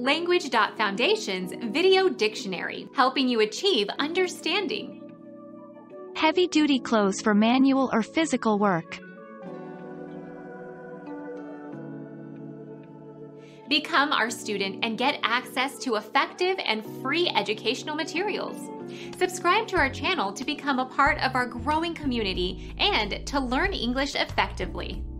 Language.Foundation's Video Dictionary, helping you achieve understanding. Heavy-duty clothes for manual or physical work. Become our student and get access to effective and free educational materials. Subscribe to our channel to become a part of our growing community and to learn English effectively.